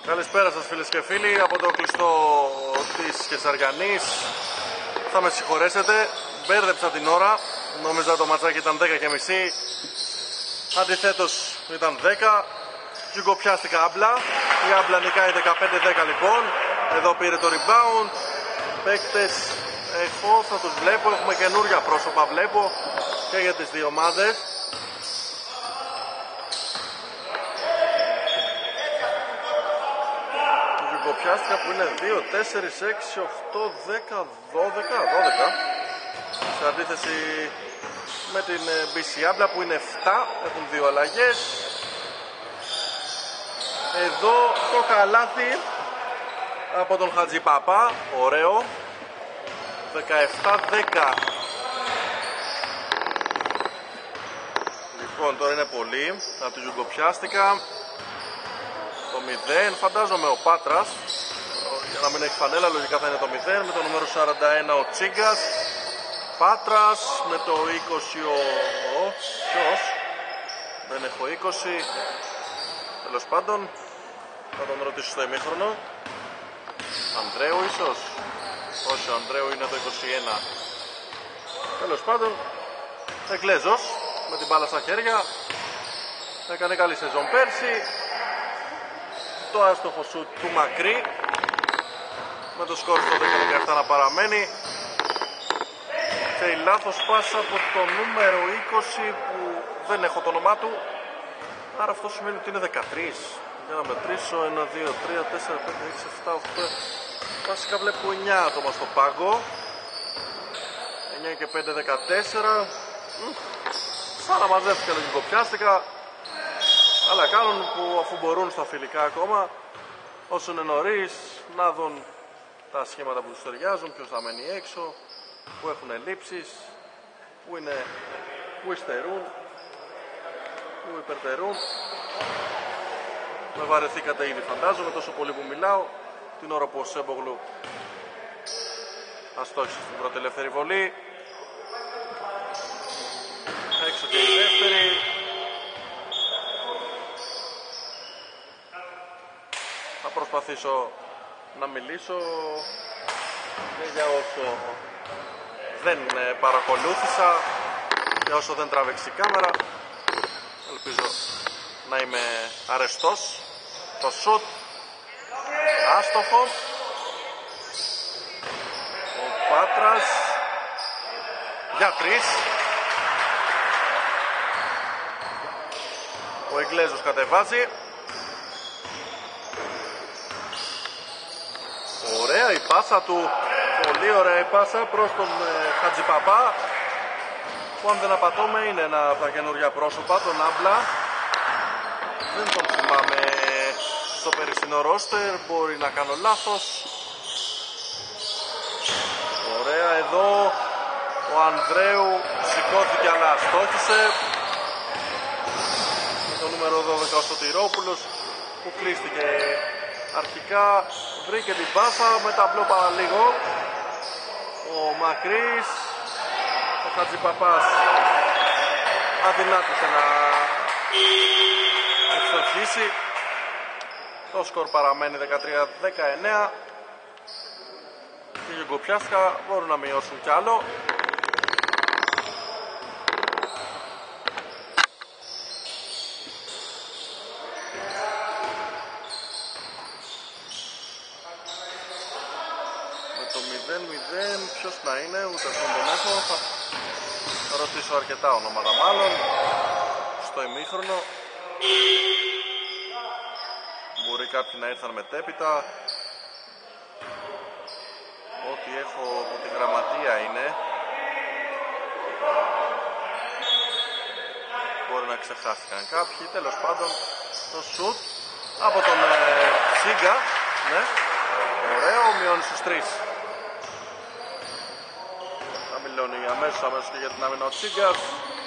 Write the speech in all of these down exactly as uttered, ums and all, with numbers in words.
Καλησπέρα σας φίλες και φίλοι από το κλειστό της Κεσαριανής. Θα με συγχωρέσετε, μπέρδεψα την ώρα, νόμιζα το ματσάκι ήταν δέκα και μισή, αντιθέτως ήταν δέκα. Γιουγκοπιάστηκα Άμπλα, η Άμπλα νικάει δεκαπέντε δέκα λοιπόν. Εδώ πήρε το rebound. Παίκτες έχω, θα τους βλέπω, έχουμε καινούρια πρόσωπα βλέπω και για τις δύο ομάδες. Γιουγκοπιάστηκα που είναι δύο, τέσσερα, έξι, οκτώ, δέκα, δώδεκα, δώδεκα. Σε αντίθεση με την μπι σι Άμπλα που είναι επτά, έχουν δύο αλλαγές. Εδώ το καλάθι από τον Χατζιπαπά, ωραίο, δεκαεπτά δέκα. Λοιπόν, τώρα είναι πολύ, από τη Γιουγκοπιάστηκα. Το μηδέν, φαντάζομαι ο Πάτρας, για να μην έχει φανέλα λογικά θα είναι το μηδέν, με το νούμερο σαράντα ένα ο Τσίγκας. Πάτρας με το είκοσι ο... Ποιος? Δεν έχω είκοσι. Τέλος πάντων, θα τον ρωτήσω στο ημίχρονο. Ανδρέου ίσως? Όχι, ο Ανδρέου είναι το είκοσι ένα. Τέλος πάντων, Εγκλέζος με την μπάλα στα χέρια. Έκανε καλή σεζόν πέρσι. Το άστοχο σουτ του Μακρύ με το σκορ στο δέκα δεκαεπτά να παραμένει. Και η λάθος πάσα από το νούμερο είκοσι που δεν έχω το όνομά του. Άρα αυτό σημαίνει ότι είναι δεκατρία. Για να μετρήσω, ένα, δύο, τρία, τέσσερα, πέντε, έξι, επτά, οκτώ. Βασικά βλέπω εννιά άτομα στο πάγκο. εννιά και πέντε, δεκατέσσερα. Σαν να μαζεύτηκα να Γιουγκοπιάστηκα. Αλλά κάνουν που αφού μπορούν στα φιλικά ακόμα, όσο είναι νωρίς, να δουν τα σχήματα που τους ταιριάζουν, ποιος θα μένει έξω, που έχουν ελλείψεις, που, είναι, που υστερούν, που υπερτερούν. Με βαρεθήκατε ήδη φαντάζομαι, τόσο πολύ που μιλάω, την ώρα που ο Σέμπογλου αστόχησε στην πρώτη ελεύθερη βολή. Έξω και η δεύτερη. Θα προσπαθήσω να μιλήσω για όσο δεν παρακολούθησα, για όσο δεν τράβηξε η κάμερα. Ελπίζω να είμαι αρεστός. Το σουτ άστοχο. Ο Πάτρας για τρεις. Ο Εγκλέζος κατεβάζει. Ωραία η πάσα του, πολύ ωραία η πάσα προς τον ε, Χατζιπαπά, που αν δεν απατώμε είναι ένα από τα καινούργια πρόσωπα, τον Άμπλα. Δεν τον θυμάμαι στο περσινό ρόστερ, μπορεί να κάνω λάθος. Ωραία, εδώ ο Ανδρέου σηκώθηκε αλλά αστόχησε. Με το νούμερο δώδεκα ο Σωτηρόπουλος που κλείστηκε αρχικά, βρήκε την πάσα με ταμπλό παραλίγο. Ο Μακρύς, ο Χατζιπαπάς αδυνάτησε να ευστοχίσει. Το σκορ παραμένει δεκατρία δεκαεννέα. Και οι Γιουγκοπιάστηκα μπορούν να μειώσουν κι άλλο. μηδέν μηδέν, ποιος να είναι, ούτε αυτόν τον έχω. Θα ρωτήσω αρκετά ονόματα μάλλον στο ημίχρονο. Μπορεί κάποιοι να ήρθαν μετέπειτα. Ό,τι έχω από τη γραμματεία είναι. Μπορεί να ξεχάστηκαν κάποιοι. Τέλος πάντων το σουτ από τον ε, Σίγκα. Ναι, ωραίο, μειώνει στους τρεις. Αμέσως, αμέσως και για την άμυνα ο Τσίγκας.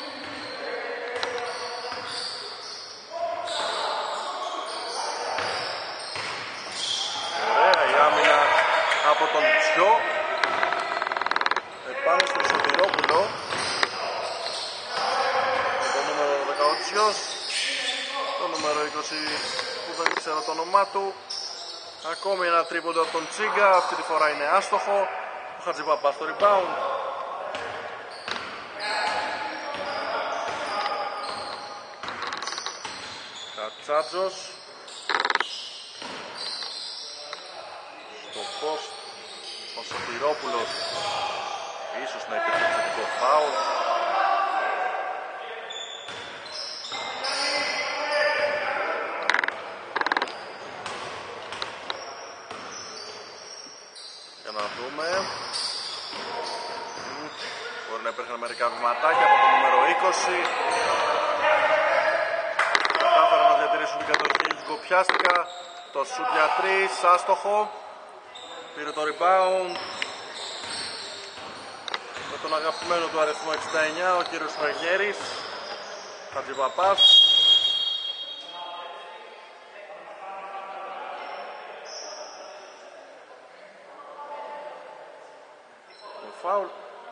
Ωραία η άμυνα από τον Τσιό επάνω στον Σωτηρόπουλο. Με το νούμερο δέκα ο Τσιός, το νούμερο είκοσι που δεν ξέρω το όνομά του. Ακόμη ένα τρίποντο από τον Τσίγκα, αυτή τη φορά είναι άστοχο. Ο Χατζηπαπάς στο rebound. Κατσάτζος στο post. Ο Σωτηρόπουλος, ίσως να υπήρχε θετικό φάουλ. Για να δούμε. Μπορεί να υπήρχαν μερικά βηματάκια από το νούμερο είκοσι. Κατάφεραν να διατηρήσουν την κατοχή, γκοπιάστηκα. Το σουτ για τρεις, άστοχο. Πήρε το rebound με τον αγαπημένο του αριθμό εξήντα εννιά, ο κύριος Ρεγέρης. Χατζηπαπάς. Το φάουλ.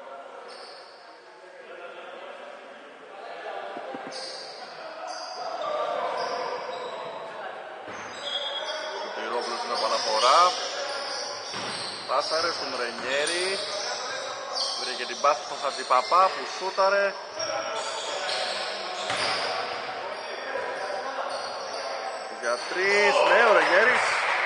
Σωτηρόπουλος στην επαναφορά. Πάσαρε στον Ρενιέρη. Βρήκε την πάση στον Χατζηπαπά που σούταρε. Για τρεις, ναι, ο Ρενιέρης.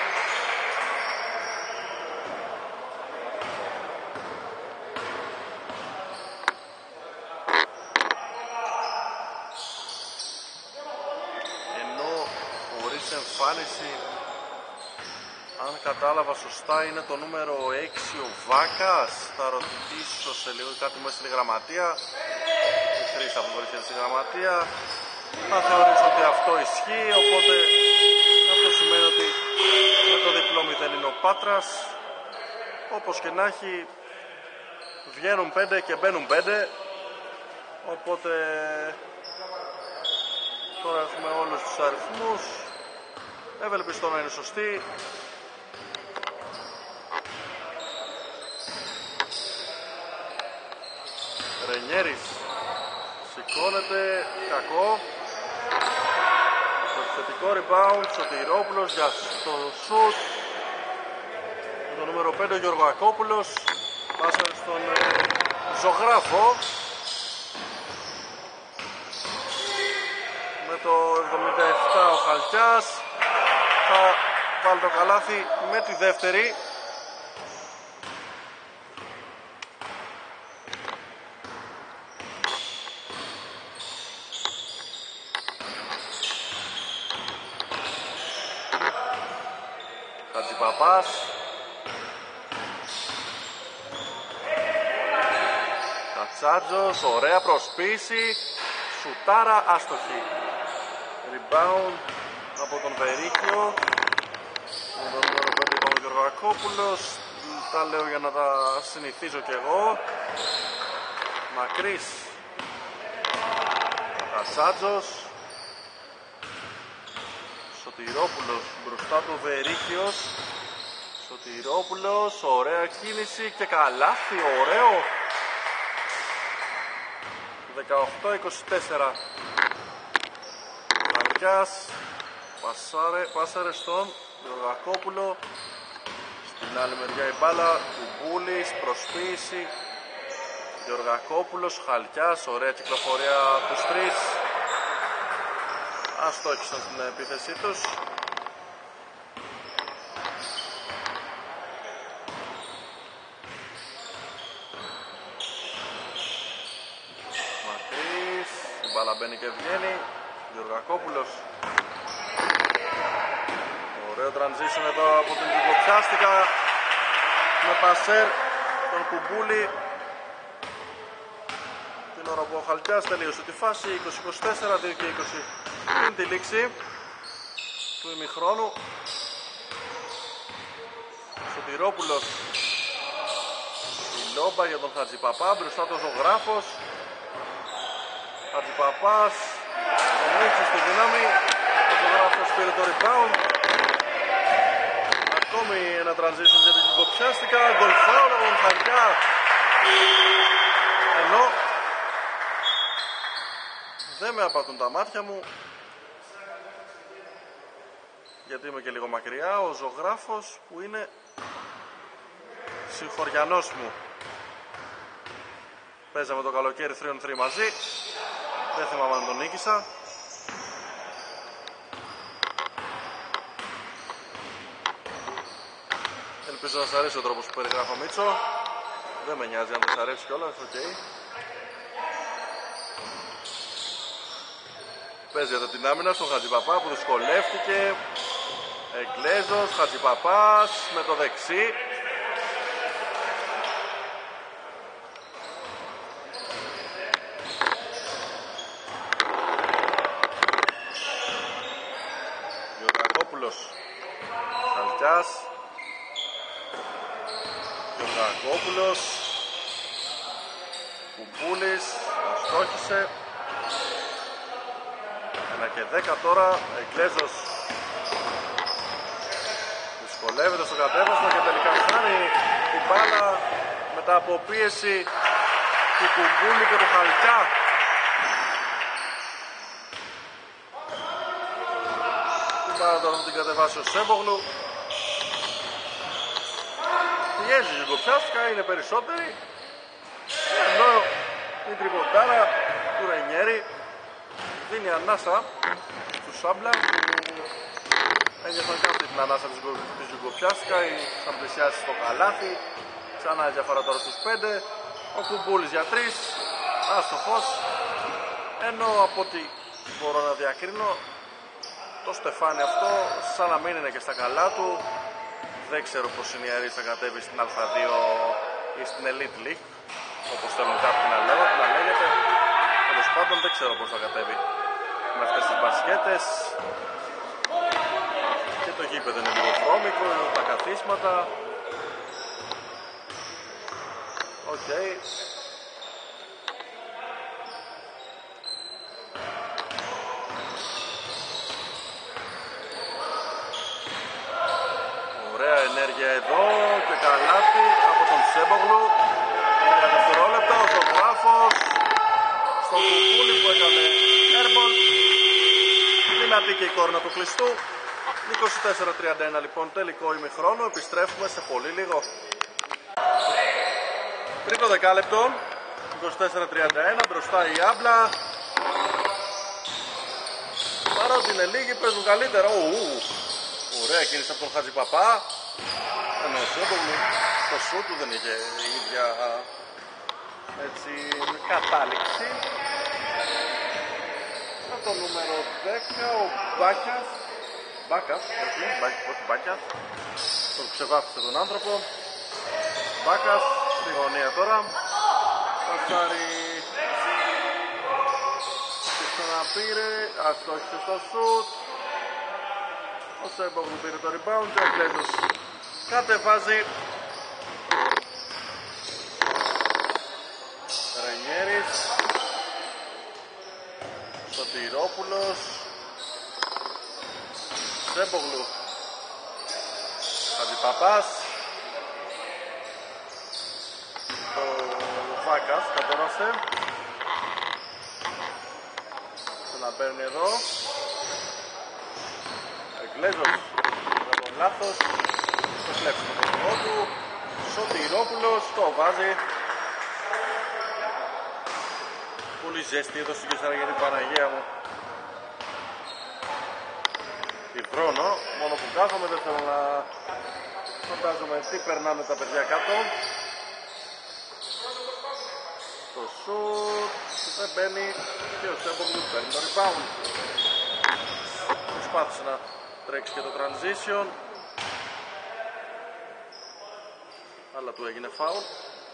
Ενώ χωρίς εμφάνιση, αν κατάλαβα σωστά, είναι το νούμερο έξι ο Βάκας. Θα ρωτήσω σε λίγο κάτι μέσα στη γραμματεία. Η Χρύσα που βρίσκεται στη γραμματεία. Θα θεωρήσω ότι αυτό ισχύει, οπότε αυτό σημαίνει ότι με το διπλό μηδέν είναι ο Πάτρας. Όπως και να έχει, βγαίνουν πέντε και μπαίνουν πέντε. Οπότε τώρα έχουμε όλους τους αριθμούς. Ευελπιστώ να είναι σωστή. Ρενιέρης σηκώνεται, κακό. Το επιθετικό rebound, Σωτηρόπουλος για το shoot. Το νούμερο πέντε ο Γεωργακόπουλος. Πάσα στον ε, Ζωγράφο. Με το εβδομήντα επτά ο Χαλκιάς θα βάλει το καλάθι με τη δεύτερη. Χατζηπαπάς. Κατσάτζος, ωραία προσποίηση. Σουτάρα άστοχη. Rebound από τον Βερίκιο. Με τον νούμερο πέντε ο Γεωργακόπουλος. Τα λέω για να τα συνηθίζω κι εγώ. Μακρύς. Κατσάτζος. Σωτηρόπουλος μπροστά του Βερίκιος. Σωτηρόπουλος, ωραία κίνηση και καλάθι, ωραίο. δεκαοκτώ είκοσι τέσσερα. Χαρκιάς πάσαρε, πάσαρε στον Γεωργακόπουλο. Στην άλλη μεριά η μπάλα, Κουμπούλης, προσποίηση. Γεωργακόπουλος, Χαλκιάς, ωραία κυκλοφορία από τους τρεις. Αστόχησαν στην επίθεσή τους. Μακρύς, η μπάλα μπαίνει και βγαίνει. Γεωργακόπουλος. Ωραίο transition εδώ από την Κυκλοψιάστικα. Με πασέρ τον Κουμπούλη. Την ώρα που ο Χαλκιάς τελείωσε τη φάση. είκοσι είκοσι τέσσερα, δύο και είκοσι είναι τη λήξη του ημιχρόνου. Σωτηρόπουλος. Η λόμπα για τον Χατζηπαπά, μπροστά του Ζωγράφος. Χατζηπαπάς, τον ρίξει στη δύναμη. Ο Ζωγράφος πήρε το rebound. Ακόμη ένα transition για την Κυκοψιάστικα. Γκολ φάουλ από τον Χαλκιά. Ενώ δεν με απατούν τα μάτια μου. γιατί είμαι και λίγο μακριά, ο ζωγράφος που είναι συγχωριανός μου. Παίζαμε το καλοκαίρι τρία τρία μαζί, δεν θυμάμαι αν τον νίκησα. Ελπίζω να σας αρέσει ο τρόπος που περιγράφω Μίτσο. Δεν με νοιάζει αν δεν σας αρέσει κιόλας, οκ. Okay. Παίζει εδώ την άμυνα στον Χατζηπαπά που δυσκολεύτηκε. Εγκλέζος, Χατζηπαπάς με το δεξί. Γιωργακόπουλος, Σαλτιάς, Γιωργακόπουλος, Κουμπούλης, αστόχησε. Ένα και δέκα τώρα, Εγκλέζος δυσκολεύεται στο κατέβασμα και τελικά χάνει την μπάλα μετά από πίεση του Κουμπούλη και του Χαλκιά. Την μπάλα τώρα θα την κατεβάσει ο Σέμπογλου. Πιέζει η Γιουγκοψιάστικα, είναι περισσότεροι. Ενώ η τριποντάρα του Ρενιέρη δίνει ανάσα του Σάμπλα που ενδιαφέρει αυτή την ανάσα της Γιουγκοψιάστικα, θα πλησιάσει στο καλάθι. Ξανά η διαφορά τώρα στους πέντε. Ο Κουμπούλης για τρεις, άστοχος. Ενώ από ό,τι μπορώ να διακρίνω, το στεφάνι αυτό σαν να μην είναι και στα καλά του. Δεν ξέρω πως είναι η Αρής θα κατέβει στην Α δύο ή στην Elite League, όπως θέλουν κάποιοι να, λέγω, να λέγεται. Τέλος πάντων δεν ξέρω πως θα κατέβει με αυτές τις μπασκέτες. Και το γήπεδο είναι λίγο βρώμικο, τα καθίσματα. Οκ. Okay. Ωραία ενέργεια εδώ και καλάθι από τον Σέμπογλου. τρία δευτερόλεπτα, ο ζωγράφος στον Κουμπούλη που έκανε airball. Δυνατή και η κόρνα του κλειστού. είκοσι τέσσερα τριάντα ένα λοιπόν τελικό ημιχρόνο. Επιστρέφουμε σε πολύ λίγο. Πριν το δεκάλεπτο, είκοσι τέσσερα τριάντα ένα, μπροστά η Άμπλα. Παρότι είναι λίγοι παίζουν καλύτερα. Ου, ωραία κίνηση από τον Χατζηπαπά. Ενώ ο Σέμπογλου το σου του δεν είχε η ίδια έτσι κατάληξη. Από το νούμερο δέκα ο Μπάκιας. Μπάκας, όχι, όχι Μπάκιας. Τον ξεβάφησε τον άνθρωπο. Μπάκας στη γωνία τώρα. Πασάρι και ξαναπήρε. Αστόχησε στο σουτ. Ο Σέμπογλου πήρε το rebound και ο Εγκλέζος κατεβάζει. Ρενιέρης, Σωτηρόπουλος, Σέμπογλου, Χατζηπαπάς, ο Βάκας κατέβασε. Ξαναπαίρνει εδώ. Εγκλέζος με τον λάθος, το κλέψει το δικό του. Σωτηρόπουλος το βάζει. Πολύ ζέστη εδώ στην Κεσαριανή, Παναγία μου. Υδρώνω, μόνο που κάθομαι δεν θέλω να φαντάζομαι τι περνάνε τα παιδιά κάτω. Το σουτ δεν μπαίνει και ο Σέμπογλου παίρνει το rebound. Προσπάθησε να τρέξει και το transition, αλλά του έγινε foul.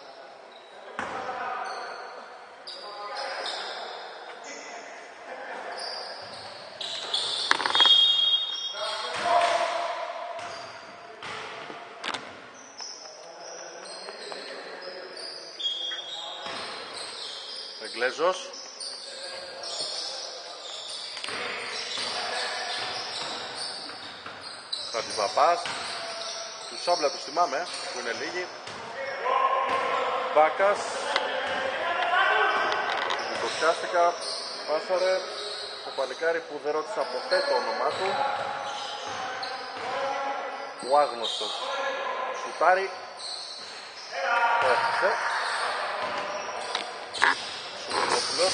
Εγκλέζος. Χατζηπαπάς. Του Σάμπλα τους θυμάμαι που είναι λίγοι. Μπάκας. Υποψιάστηκα. Πάσαρε. Το παλικάρι που δεν ρώτησα ποτέ το όνομά του. Ο άγνωστος σουτάρει. Το έφτασε. Σουτόπουλος.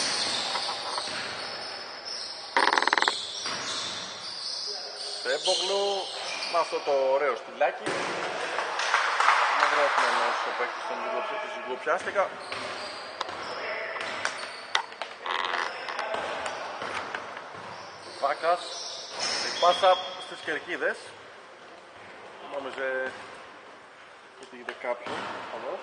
Σέμπογλου με αυτό το ωραίο στυλάκι. Να βρεθούμε ενός ο παίκτης των ζυγοπιάστηκα. Βάκας. Η πάσα στις κερκίδες. Νόμιζε ότι είδε κάποιον εδώ.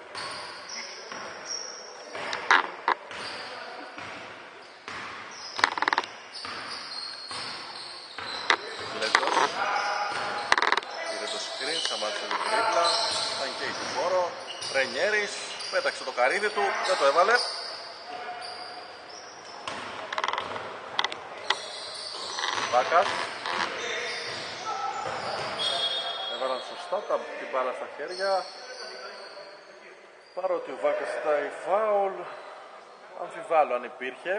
Γκλέζος. Πήρε το screen, σταμάτησε την τρίπλα. Θα και έχει χώρο. Ρενιέρης. Πέταξε το καρύδι του. Δεν το έβαλε. Βάκας. Έβαλαν σωστά τα, την μπάλα στα χέρια. Παρότι ο Βάκας ζητάει φάουλ, αμφιβάλλω αν υπήρχε.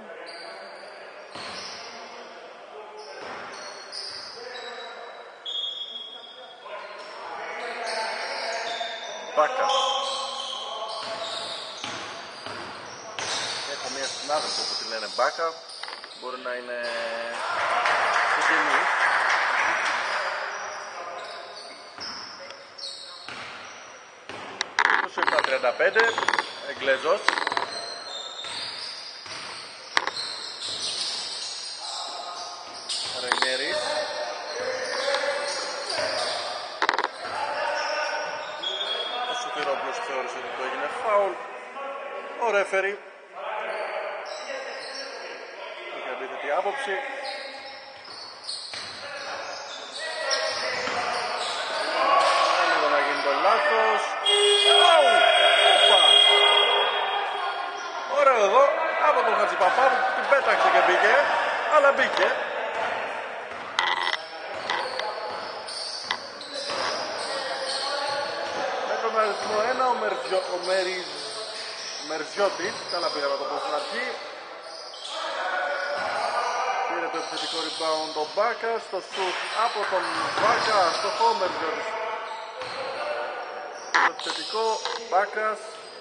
Βάκας. Έχω μία συνάδελφο που τη λένε Μπάκα. Μπορεί να είναι συγγενής. είκοσι επτά τριάντα πέντε. Εγγλέζος. Ρενιέρης. Ο Σωτηρόπουλος θεώρησε ότι το έγινε φάουλ. Ο ρέφερι είχε αντίθετη άποψη. Λίγο να γίνει το λάθος. Ωραίο εδώ από τον Χατζηπαπά που την πέταξε και μπήκε, αλλά μπήκε. Με τον αριθμό ένα ο, Μερζιο, ο Μεριζ, Μερζιώτης, καλά πήγα να το πω στην αρχή. Πήρε το επιθετικό rebound ο Μπάκας, το shoot από τον Μπάκα, στο χώρο Μερζιώτης. Το επιθετικό Μπάκας.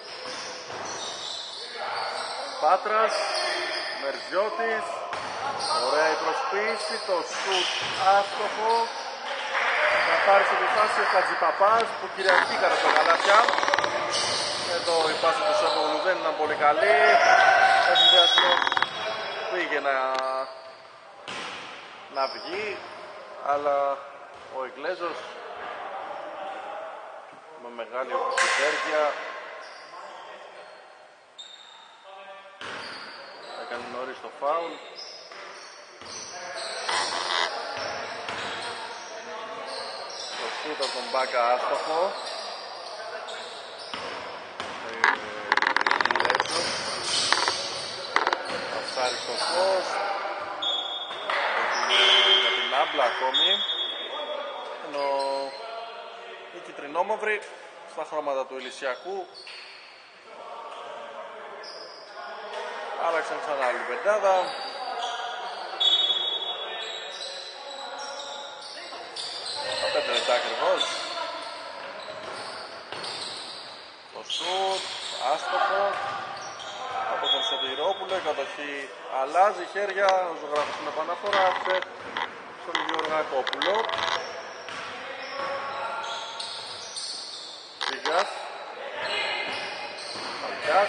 Πάτρας, Μερζιώτης, ωραία η προσποίηση, το σουτ άστοχο. Καθάρισε τη φάση ο Χατζηπαπάς που κυριαρχεί κατά το γαλάτια. Εδώ η πάση του Σέμπογλου δεν ήταν πολύ καλή. Ο συνδυασμός πήγε να, να βγει, αλλά ο Εγγλέζος με μεγάλη οπισθητέρκεια έκανε νωρίς το φάουλ. Το σούτ από τον Μπάκα άστοχο. Πασάρει στο φως. Για την άμπλα ακόμη. Ενώ η κυτρινόμαυρη στα χρώματα του Ηλυσιακού άλλαξαν ξανά άλλη πεντάδα. Τα πέντε λεπτά ακριβώς. Το σουτ, άστοχο από τον Σωτηρόπουλο. Η κατοχή αλλάζει χέρια. Ο ζωγράφος στην επαναφορά στον Γεωργακόπουλο. Σίγας. Παλκάς.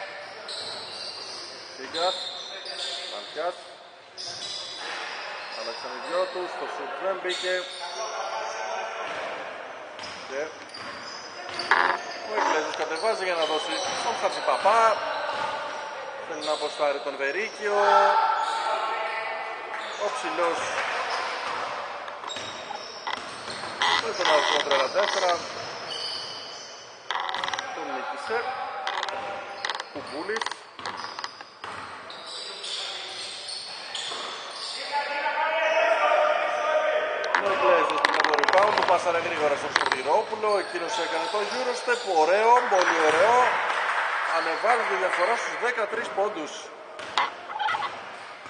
Σίγας, Μαλκιάς, άλλαξαν οι δυο τους, το σουτ δεν μπήκε και ο Εγγλέζος κατεβάζει για να δώσει τον Χατζηπαπά. Θέλει να αποστάρει τον Βερίκιο. Ο ψηλός με τον αριθμό τριάντα τέσσερα τον νίκησε. Κουμπούλης. Του πάσαρε γρήγορα στον Σωτηρόπουλο, εκείνος έκανε το Eurostep, ωραίο, πολύ ωραίο. Ανεβάζει τη διαφορά στους δεκατρείς πόντους.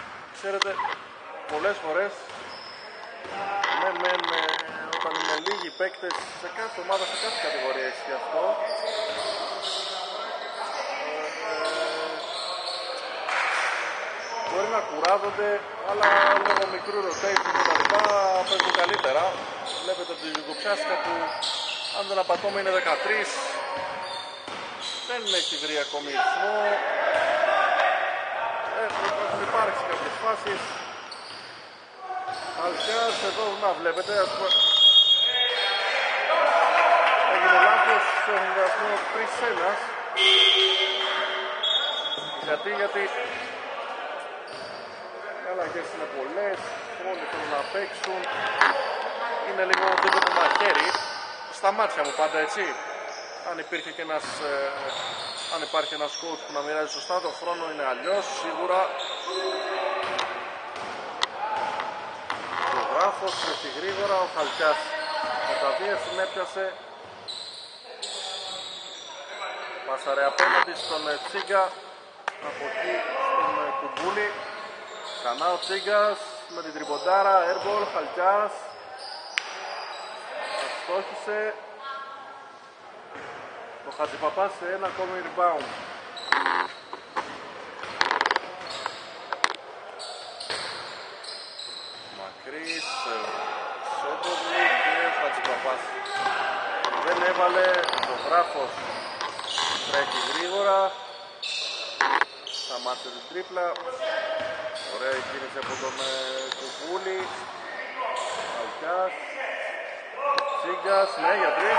Ξέρετε, πολλές φορές ναι, ναι, ναι, όταν είναι λίγοι παίκτες σε κάθε ομάδα, σε κάθε κατηγορία έχει αυτό. Ε, μπορεί να κουράζονται, αλλά λόγω μικρού rotation και τα λοιπά παίζουν καλύτερα. Βλέπετε τη Γιουγκοπιάστικα που, αν δεν απατώμε, είναι δεκατρία. Δεν έχει βρει ακόμη ρυθμό. Έχουν υπάρξει κάποιες φάσεις. Αλκιάς εδώ, να βλέπετε, ας πούμε, έγινε λάθος σε συνδυασμό τρία ένα. Γιατί, γιατί οι αλλαγές είναι πολλές, όλοι θέλουν να παίξουν. Είναι λίγο δίπλα το μαχαίρι, στα μάτια μου πάντα, έτσι. Αν υπήρχε και ένας, ε, αν υπάρχει ένας coach που να μοιράζει σωστά το χρόνο, είναι αλλιώς, σίγουρα. Ο Γράφος τρέχει γρήγορα, ο Χαλκιάς με τα δύο συνέπιασε. Πάσαρε απέναντι στον Τσίγκα, από εκεί στον Κουμπούλη. Ξανά ο Τσίγκας με την τριποντάρα, airball, Χαλκιάς. Αστόχησε. Ο Χατζηπαπάς σε ένα ακόμη rebound. Μακρύς, Σόντοβλου και Χατζηπαπάς. Δεν έβαλε, ο Γράφος τρέχει γρήγορα. Σταμάτησε την τρίπλα. Ωραία η κίνηση από τον Κουκούλη. Αλκιάς. Τσίγκας, ναι, για τρεις.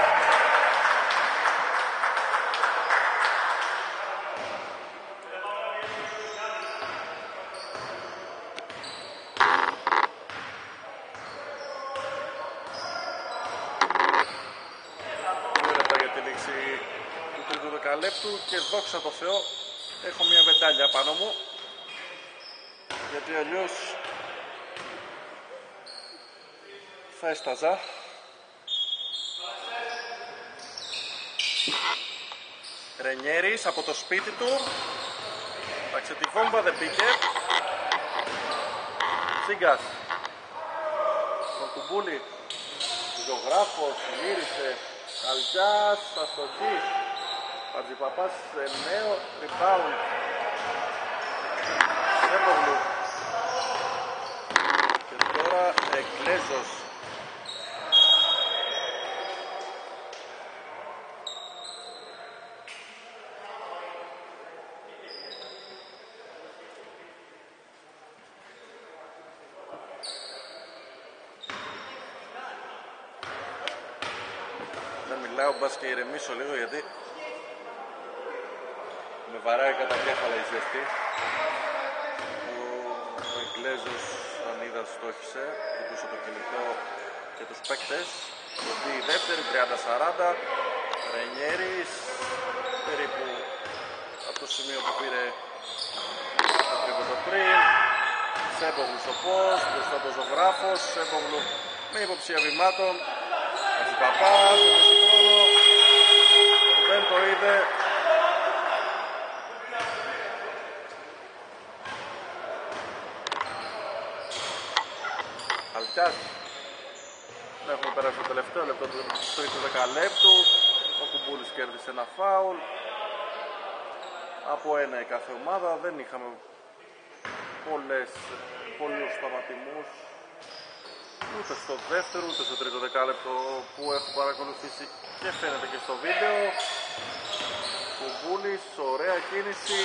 Και δόξα τω Θεώ έχω μια βεντάλια πάνω μου, γιατί αλλιώς θα έσταζα. Ρενιέρης από το σπίτι του, εντάξει, τη βόμβα δεν πήγε. Τσίγκας στον Κουμπούλη, Ζωγράφος γύρισε, Αλκιάς αστοχή. Χατζηπαπάς σε νέο rebound. Σέπογλου. Και τώρα Εγκλέζος. Δεν μιλάω, μπας και ηρεμήσω λίγο, γιατί με βαράει κατά κέφαλα η ζέστη. Ο Εγκλέζος, αν είδα, στόχισε, κοιτούσε το κινητό και τους παίκτες. Κοντή η δεύτερη, τριάντα σαράντα. Ρενιέρης, περίπου από το σημείο που πήρε το τρίποντο πριν. Σέπογλου στο post, μπροστά το Ζωγράφος. Σέπογλου με υποψία βημάτων. Χατζηπαπάς, δεν το είδε. Αλκιάς. Έχουμε περάσει το τελευταίο λεπτό του τρίτου δεκαλέπτου. Ο Κουμπούλης κέρδισε ένα φάουλ. Από ένα η κάθε ομάδα. Δεν είχαμε πολλές, πολλούς σταματισμούς, ούτε στο δεύτερο ούτε στο τρίτο δεκάλεπτο που έχω παρακολουθήσει και φαίνεται και στο βίντεο. Κουμπούλης, ωραία κίνηση.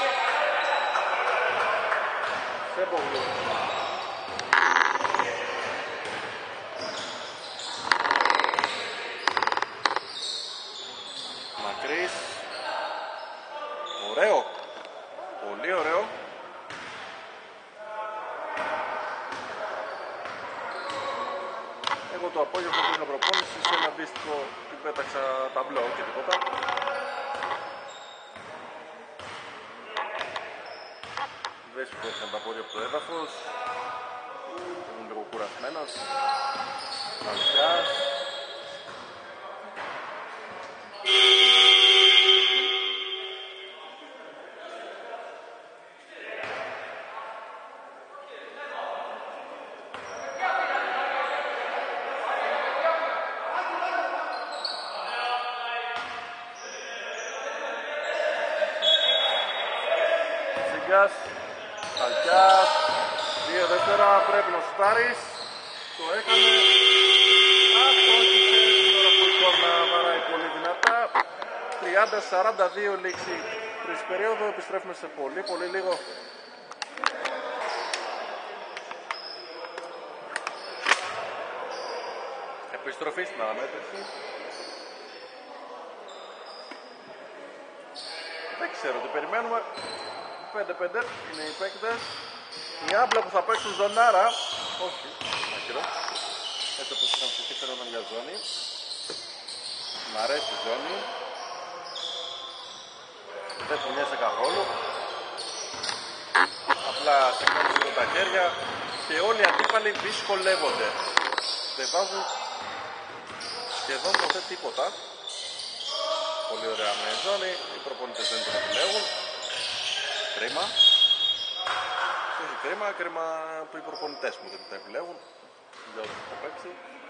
Σέπογλου. Μακρύς. Ωραίο. Πολύ ωραίο. Εγώ το απόγευμα που είχα προπόνηση σε ένα αντίστοιχο την πέταξα ταμπλό και τίποτα. Δεν σηκώθηκαν τα πόδια από το έδαφος. Ήμουν λίγο κουρασμένος. Αλκιάς. Τσίγκας, Χαλκιάς, δύο δεύτερα, πρέπει να σουτάρεις. Το έκανε. Αστόχησε την ώρα που η κόρνα βαράει πολύ δυνατά. τριάντα σαράντα δύο λήξη τρίτη περίοδο. Επιστρέφουμε σε πολύ πολύ λίγο. Επιστροφή στην αναμέτρηση. Δεν ξέρω τι περιμένουμε. πέντε πέντε είναι οι παίκτες. Η Άμπλα που θα παίξουν ζωνάρα. Όχι, άκυρο. Έτσι όπως είχαμε στηθεί φαινόταν για ζώνη. Μ' αρέσει η ζώνη. Δεν κουνιέσαι καθόλου. Απλά σηκώνεις λίγο τα χέρια και όλοι οι αντίπαλοι δυσκολεύονται. Δεν βάζουν σχεδόν ποτέ τίποτα. Πολύ ωραία με ζώνη. Οι προπονητές δεν την επιλέγουν. Κρίμα. Όχι κρίμα, κρίμα που οι προπονητές μου δεν την επιλέγουν. Για όσους το παίξει.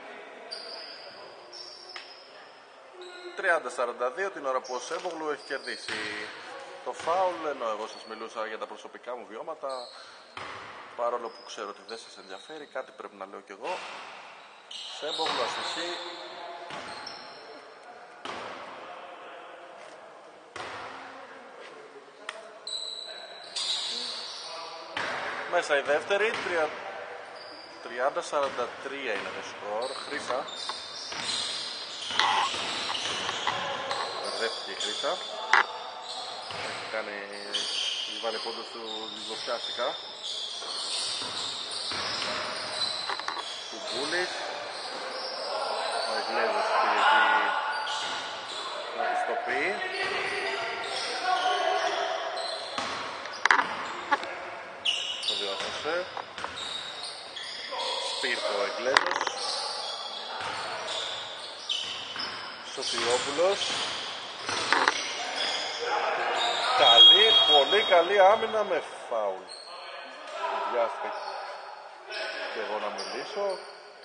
τριάντα σαράντα δύο την ώρα που ο Σέμπογλου έχει κερδίσει το φάουλ, ενώ εγώ σας μιλούσα για τα προσωπικά μου βιώματα. Παρόλο που ξέρω ότι δεν σας ενδιαφέρει, κάτι πρέπει να λέω κι εγώ. Σέμπογλου αστοχή. Μέσα η δεύτερη, τριάντα σαράντα τρία είναι το σκορ. Χρύσα. Μπερδεύτηκε η Χρύσα. Έχει κάνει, έχει βάλει πόντος του λιγοπιάστηκα. Κουμπούλης. Ο Εγκλέζος πήγε εκεί να της το πει. Το διόρθωσε. Σπίρτο ο Εγκλέζος. Σοφιόπουλος. Καλή, πολύ καλή άμυνα με φάουλ. Βιάστηκα και εγώ να μιλήσω.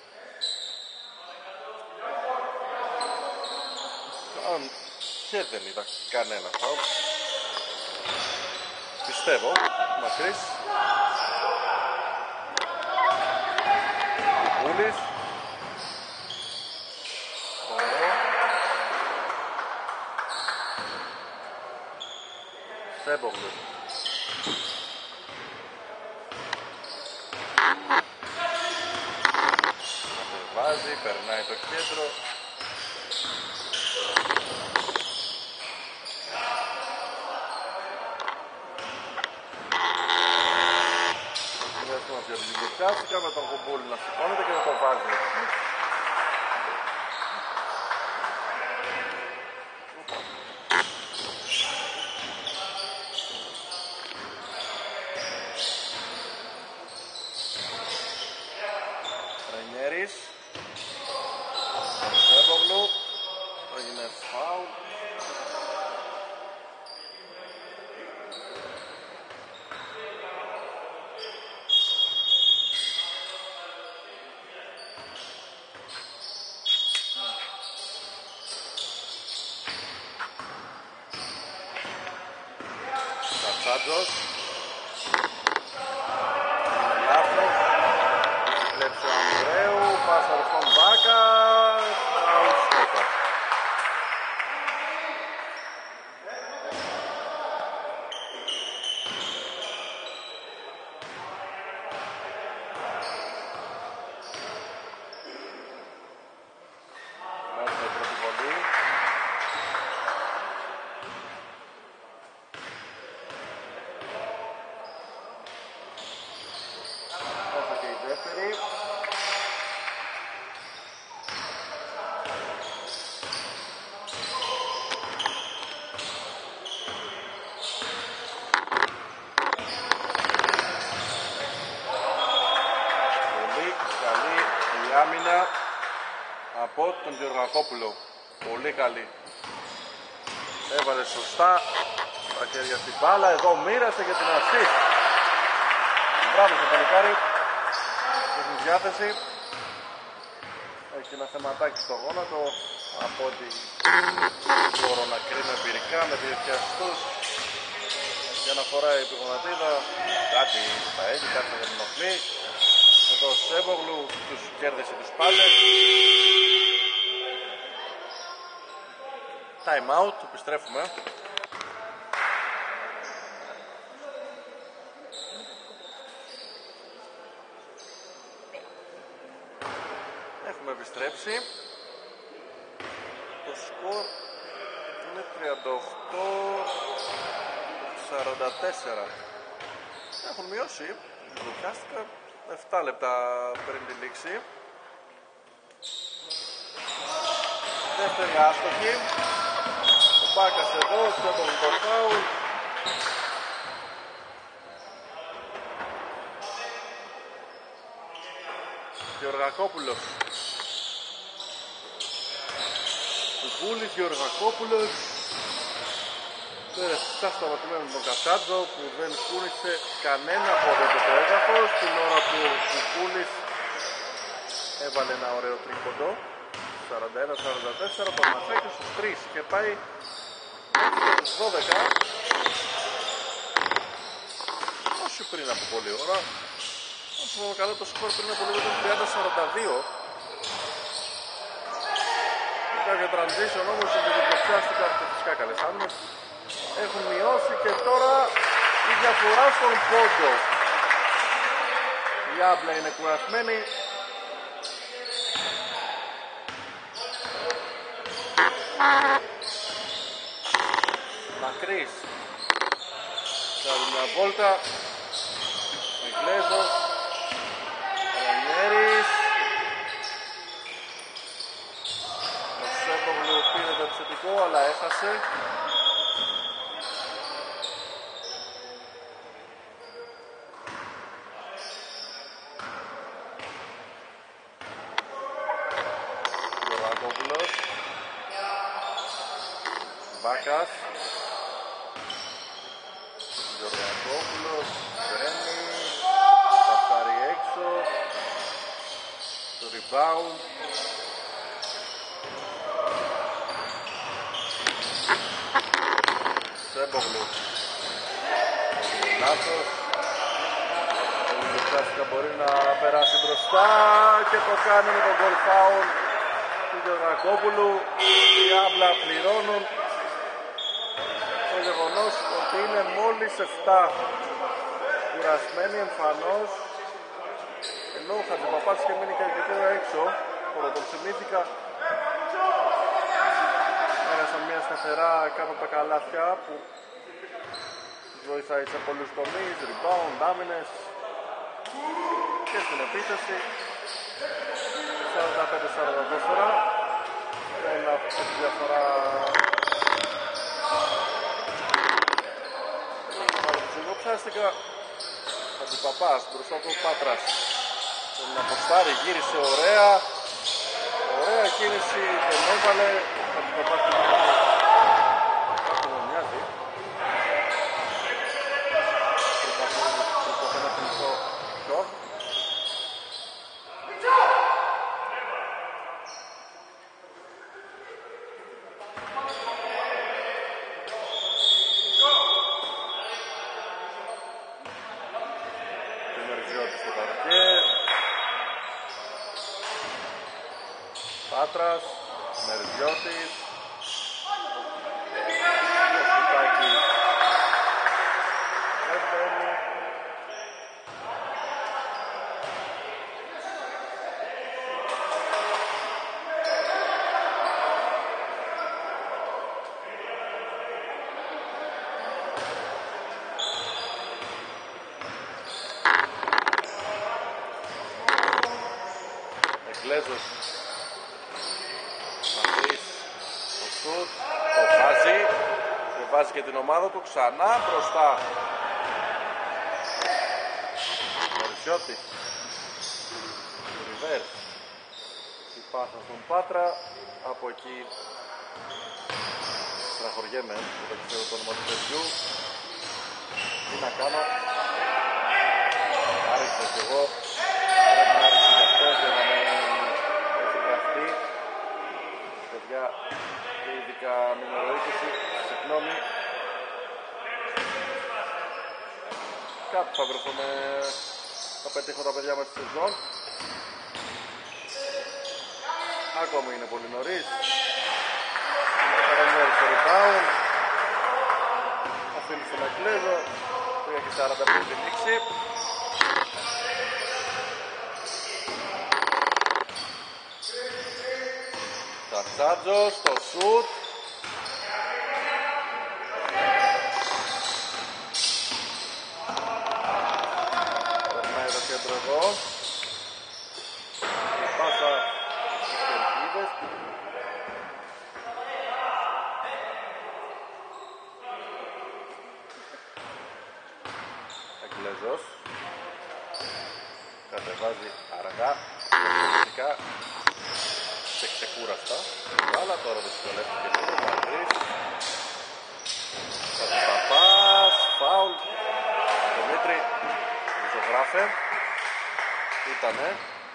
Αν και δεν είδα κανένα φάουλ. Πιστεύω, μακρύς. Βούλης. Σέμπογλου. Βάζει, περνάει το κέντρο. Κάθηκα με τον Κουμπούλη να σηκώνεται και να το βάζει. Ρενιέρης. Σέμπογλου. Έγινε φάουλ. Σάντζος. Λάθος. Κλέψε ο Ανδρέου. Πάσα στον Μπάκα. Αουστόκα. Μέσα η πρώτη βολή. Άμυνα από τον Γεωργακόπουλο. Πολύ καλή. Έβαλε σωστά τα χέρια στην μπάλα. Εδώ μοίρασε για την assist. Μπράβο στο παλικάρι. Έχει διάθεση. Έχει ένα θεματάκι στο γόνατο. Από ό,τι μπορώ να κρίνω εμπειρικά με διεθιαστούς και για να φοράει η γονατίδα. Κάτι θα έχει, κάτι δεν ενοχλεί. Εδώ ο Σέμπογλου τους κέρδισε τους πάντες. Time out, επιστρέφουμε. Έχουμε επιστρέψει. Το σκορ είναι τριάντα οκτώ σαράντα τέσσερα. Έχουν μειώσει, το πιάστηκα επτά λεπτά πριν τη λήξη. Δεύτερη άστοχη. Ο Μπάκας εδώ, στο επόμενο φάουλ. Γεωργακόπουλος. Κουκούλης, Γεωργακόπουλος. Στα σταματημένο με τον Κασάντζο που δεν κούνησε κανένα πόδι από το έδαφος την ώρα που ο Κουκούλης έβαλε ένα ωραίο τρίποντο. Σαράντα ένα σαράντα τέσσερα, το μας έχει στους τρεις και πάει μέχρι τους δώδεκα. Όχι πριν από πολλή ώρα. Όσο θυμάμαι καλά, το σκορ πριν από λίγο ήταν τριάντα σαράντα δύο. Με κάποια transition όμως οι διπλασιάστηκαν και φυσικά καλές άμυνες έχουν μειώσει και τώρα η διαφορά στον πόντο. Η Άμπλα είναι κουρασμένη. Μακρύς. Κάνει μια βόλτα. Μιγκλέζος. Ρανιέρης. Ο Σέμπογλου πήρε το επιθετικό αλλά έχασε. Μπάκας. Γεωργακόπουλος. Μπαίνει. Θα πάρει έξω. Το rebound. Σέμπογλου. Λάθος. Ο Λουτσάσικα μπορεί να περάσει μπροστά και το κάνει με τον goal foul του Γεωργακόπουλου. Οι Άμπλα πληρώνουν το γεγονός ότι είναι μόλις επτά κουρασμένοι εμφανώς, ενώ ο Χατζηπαπάς και μείνει και αρκετέρα έξω. Τώρα τον θυμήθηκα, έχασαν μια σταθερά κάτω από τα καλάθια που βοηθάει σε πολλούς τομείς, rebound, άμυνες και στην επίθεση. Σαράντα πέντε σαράντα τέσσερα, ένα αυτή τη διαφορά. Ψάστηκα Χατζηπαπάς μπροστά του Πάτρας. Τον αποστάρει, γύρισε ωραία. Ωραία κίνηση, τον έβαλε. Χατζηπαπάς του τον μοιάζει. Προσπαθεί να θυμηθώ ποιον. Πάτρας, Μερζιώτης, το σουτάκι δεν μπαίνει. Εγκλέζος. Το βάζει και βάζει και την ομάδα του ξανά μπροστά. Μερσιώτη. Ριβέρ. Η πάσα στον Πάτρα. Από εκεί στραχωριέμαι που δεν ξέρω το όνομα του παιδιού. Τι να κάνω. Άρχισα κι εγώ. Πρέπει να άρχισε γι' αυτό για να μην έχει γραφτεί. Παιδιά, και ειδικά νούμερο είκοσι, συγγνώμη. κάπου θα βρεθούμε, θα πετύχω τα παιδιά μας στη σεζόν. Ακόμη είναι πολύ νωρίς. Ρενιέρη στο rebound. Αφήνει στον Εγκλέζο. τρία και σαράντα πέντε την λήξη. Τσατσάτζος στο σουτ. Περνάει το κέντρο εδώ. Η πάσα στις κερκίδες. Εγκλέζος κατεβάζει αργά, φυσικά και ξεκούραστα. Αλλά τώρα δυσκολεύτηκε λίγο, Μαρτής. Παπάς, φάουλ. Δημήτρη, ζωγράφε. Ήτανε.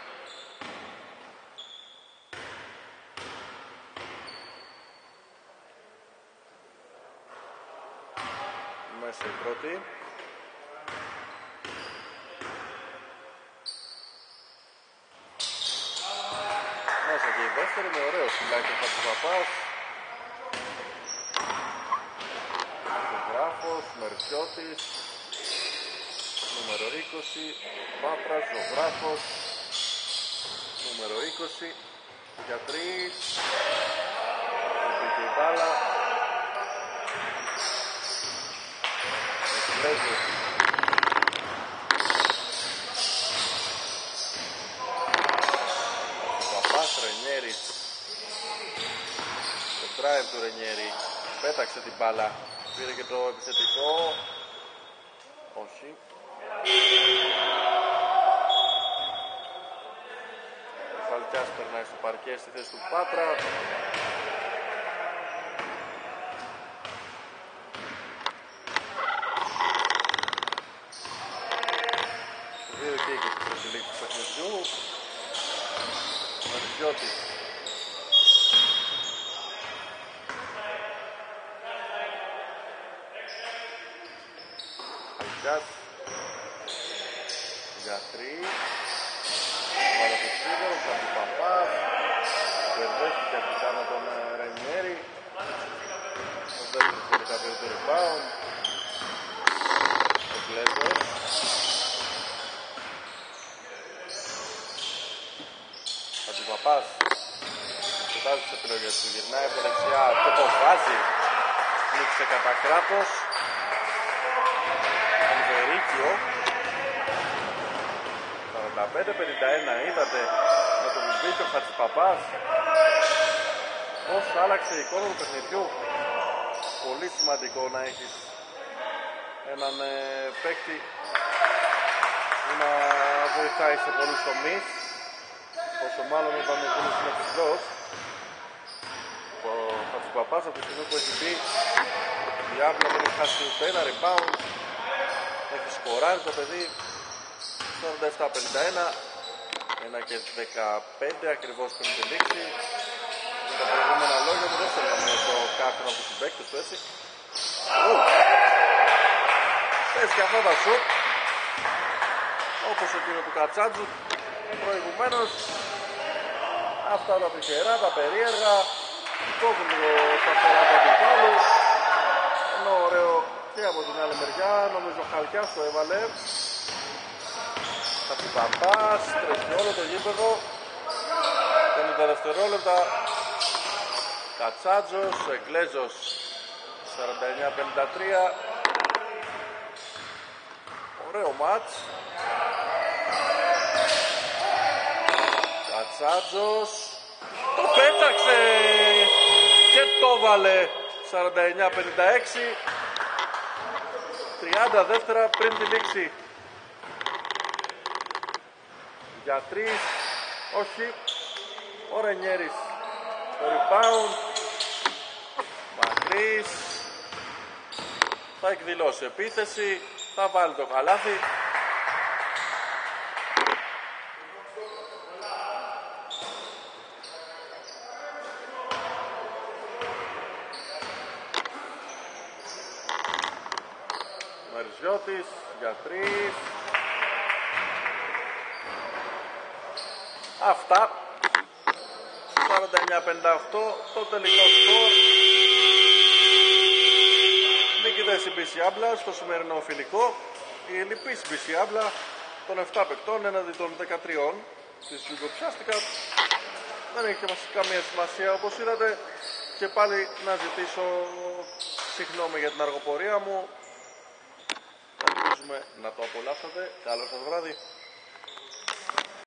Μέσα η πρώτη. Μέσα και η δεύτερη με ωραίο σκυλάκι ο Χατζηπαπάς. Ζωγράφος, Μερσιώτης, νούμερο είκοσι, Πάπρας, Ζωγράφος, νούμερο είκοσι, για τρεις, μπήκε η μπάλα, Εγκλέζος. Ρενιέρης, το drive του Ρενιέρη, πέταξε την μπάλα, πήρε και το επιθετικό, όχι. Ο Φαλκιάς περνάει στο παρκέ στη θέση του Πάτρα. Δύο και είκοσι πρώτη λήξη του παιχνιδιού. Μαρζιώτης. Αλκιάς. Για τρεις. Βάλα το σίγουρο, Χατζηπαπάς. Μπερδεύτηκε αρχικά με τον Ρενιέρη. Ο δεύτερος τελικά πήρε το rebound. Ο Κλέζος. Χατζηπαπάς. Κοιτάζει τις επιλογές του, γυρνάει από δεξιά και το βάζει. Νίξε κατά κράτος. Ανδερίκιο. σαράντα πέντε πενήντα ένα, είδατε με τον μπήκε ο Χατζηπαπάς πώς άλλαξε η εικόνα του παιχνιδιού. Πολύ σημαντικό να έχεις έναν ε, παίκτη που να βοηθάει σε πολλούς τομείς, όσο μάλλον όταν εκείνος είναι ψηλός. Ο Χατζηπαπάς από τη στιγμή που έχει μπει η Άβυλα δεν έχει χάσει ούτε ένα rebound, έχει σκοράρει το παιδί. Σαράντα επτά πενήντα ένα, ένα και δεκαπέντε ακριβώς πριν τη λήξη. Με τα προηγούμενα λόγια του δεν θέλω να μειώσω κάποιον από τους συμπαίκτες του, έτσι. Θες και αυτά τα σουτ, όπως εκείνο του Κατσάτζου προηγουμένως. Αυτά τα τυχερά, τα περίεργα, κόκκινο τα φορά του αντιπάλου. Ενώ ωραίο και από την άλλη μεριά, νομίζω ο Χαλκιάς το έβαλε. Χατζηπαπάς, τρέχει όλο το γήπεδο. πενήντα δευτερόλεπτα. Κατσάτζος, Εγκλέζος, σαράντα εννιά πενήντα τρία. Ωραίο μάτς. Κατσάτζος το πέταξε και το βάλε. Σαράντα εννιά πενήντα έξι. τριάντα δεύτερα πριν τη λήξη. Για τρεις, όχι. Ο Ρενιέρης το rebound. Μακρύς. Θα εκδηλώσει επίθεση. Θα βάλει το καλάθι. Τερζιώτης για τρεις. Αυτά. σαράντα εννιά πενήντα οκτώ το τελικό σκορ. Νικητές η μπι σι Άμπλα στο σημερινό φιλικό. Η λυπής μπι σι Άμπλα των επτά παικτών έναντι των δεκατρία της Γιουγκοπιάστικα. Δεν έχει καμία σημασία, όπως είδατε, και πάλι να ζητήσω συγγνώμη για την αργοπορία μου. Ελπίζουμε να το απολαύσατε. Καλό σας βράδυ.